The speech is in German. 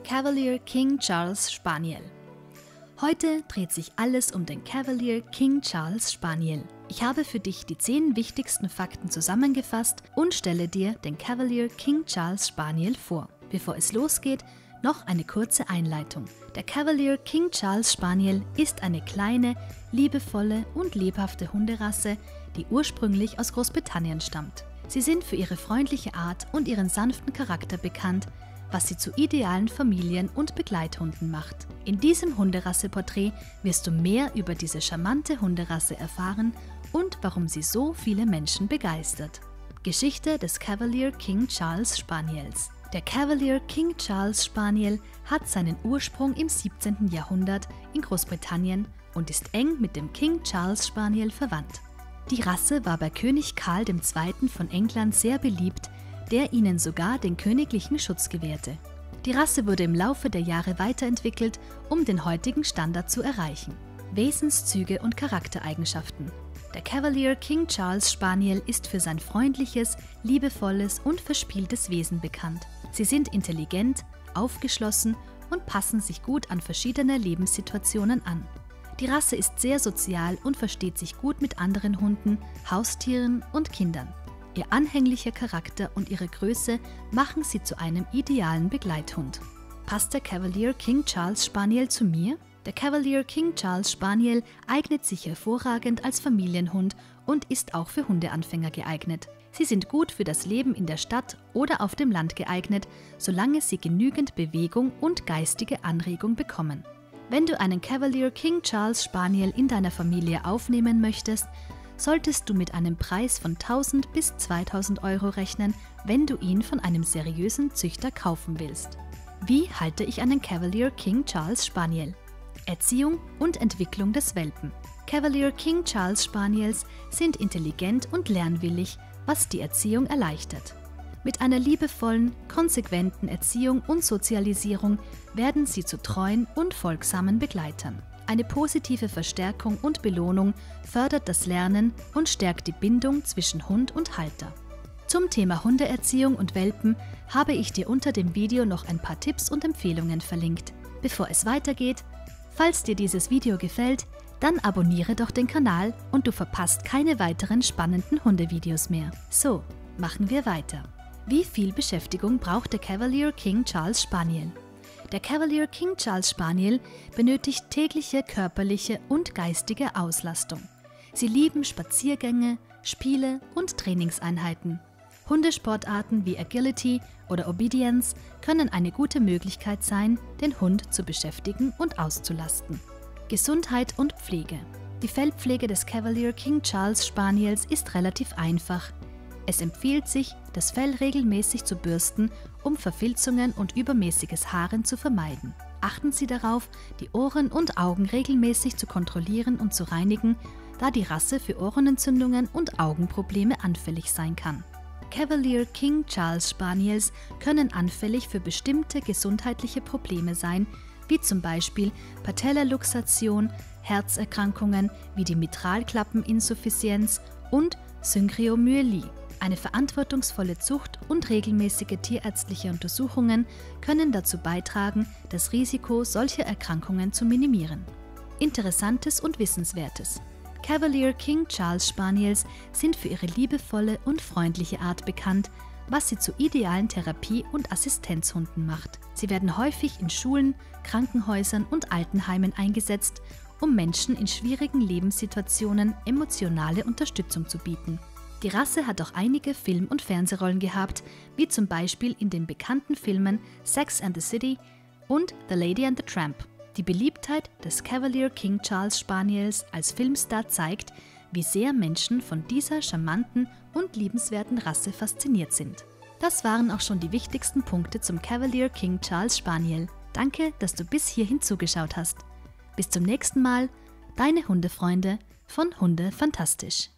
Cavalier King Charles Spaniel. Heute dreht sich alles um den Cavalier King Charles Spaniel. Ich habe für dich die 10 wichtigsten Fakten zusammengefasst und stelle dir den Cavalier King Charles Spaniel vor. Bevor es losgeht, noch eine kurze Einleitung. Der Cavalier King Charles Spaniel ist eine kleine, liebevolle und lebhafte Hunderasse, die ursprünglich aus Großbritannien stammt. Sie sind für ihre freundliche Art und ihren sanften Charakter bekannt, was sie zu idealen Familien- und Begleithunden macht. In diesem Hunderasse-Porträt wirst du mehr über diese charmante Hunderasse erfahren und warum sie so viele Menschen begeistert. Geschichte des Cavalier King Charles Spaniels. Der Cavalier King Charles Spaniel hat seinen Ursprung im 17. Jahrhundert in Großbritannien und ist eng mit dem King Charles Spaniel verwandt. Die Rasse war bei König Karl II. Von England sehr beliebt, der ihnen sogar den königlichen Schutz gewährte. Die Rasse wurde im Laufe der Jahre weiterentwickelt, um den heutigen Standard zu erreichen. Wesenszüge und Charaktereigenschaften. Der Cavalier King Charles Spaniel ist für sein freundliches, liebevolles und verspieltes Wesen bekannt. Sie sind intelligent, aufgeschlossen und passen sich gut an verschiedene Lebenssituationen an. Die Rasse ist sehr sozial und versteht sich gut mit anderen Hunden, Haustieren und Kindern. Ihr anhänglicher Charakter und ihre Größe machen sie zu einem idealen Begleithund. Passt der Cavalier King Charles Spaniel zu mir? Der Cavalier King Charles Spaniel eignet sich hervorragend als Familienhund und ist auch für Hundeanfänger geeignet. Sie sind gut für das Leben in der Stadt oder auf dem Land geeignet, solange sie genügend Bewegung und geistige Anregung bekommen. Wenn du einen Cavalier King Charles Spaniel in deiner Familie aufnehmen möchtest, solltest du mit einem Preis von 1000 bis 2000 Euro rechnen, wenn du ihn von einem seriösen Züchter kaufen willst. Wie halte ich einen Cavalier King Charles Spaniel? Erziehung und Entwicklung des Welpen. Cavalier King Charles Spaniels sind intelligent und lernwillig, was die Erziehung erleichtert. Mit einer liebevollen, konsequenten Erziehung und Sozialisierung werden sie zu treuen und folgsamen Begleitern. Eine positive Verstärkung und Belohnung fördert das Lernen und stärkt die Bindung zwischen Hund und Halter. Zum Thema Hundeerziehung und Welpen habe ich dir unter dem Video noch ein paar Tipps und Empfehlungen verlinkt. Bevor es weitergeht, falls dir dieses Video gefällt, dann abonniere doch den Kanal und du verpasst keine weiteren spannenden Hundevideos mehr. So, machen wir weiter. Wie viel Beschäftigung braucht der Cavalier King Charles Spaniel? Der Cavalier King Charles Spaniel benötigt tägliche körperliche und geistige Auslastung. Sie lieben Spaziergänge, Spiele und Trainingseinheiten. Hundesportarten wie Agility oder Obedience können eine gute Möglichkeit sein, den Hund zu beschäftigen und auszulasten. Gesundheit und Pflege. Die Fellpflege des Cavalier King Charles Spaniels ist relativ einfach. Es empfiehlt sich, das Fell regelmäßig zu bürsten, um Verfilzungen und übermäßiges Haaren zu vermeiden. Achten Sie darauf, die Ohren und Augen regelmäßig zu kontrollieren und zu reinigen, da die Rasse für Ohrenentzündungen und Augenprobleme anfällig sein kann. Cavalier King Charles Spaniels können anfällig für bestimmte gesundheitliche Probleme sein, wie zum Beispiel Patellaluxation, Herzerkrankungen wie die Mitralklappeninsuffizienz und Synkriomyelie. Eine verantwortungsvolle Zucht und regelmäßige tierärztliche Untersuchungen können dazu beitragen, das Risiko solcher Erkrankungen zu minimieren. Interessantes und Wissenswertes. Cavalier King Charles Spaniels sind für ihre liebevolle und freundliche Art bekannt, was sie zu idealen Therapie- und Assistenzhunden macht. Sie werden häufig in Schulen, Krankenhäusern und Altenheimen eingesetzt, um Menschen in schwierigen Lebenssituationen emotionale Unterstützung zu bieten. Die Rasse hat auch einige Film- und Fernsehrollen gehabt, wie zum Beispiel in den bekannten Filmen Sex and the City und The Lady and the Tramp. Die Beliebtheit des Cavalier King Charles Spaniels als Filmstar zeigt, wie sehr Menschen von dieser charmanten und liebenswerten Rasse fasziniert sind. Das waren auch schon die wichtigsten Punkte zum Cavalier King Charles Spaniel. Danke, dass du bis hierhin zugeschaut hast. Bis zum nächsten Mal, deine Hundefreunde von Hunde Fantastisch.